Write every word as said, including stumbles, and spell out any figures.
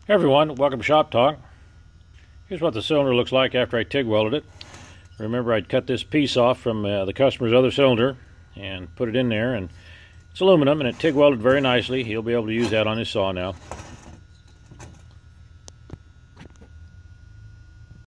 Hey everyone, welcome to Shop Talk. Here's what the cylinder looks like after I TIG welded it. Remember, I'd cut this piece off from uh, the customer's other cylinder and put it in there, and it's aluminum and it TIG welded very nicely. He'll be able to use that on his saw now.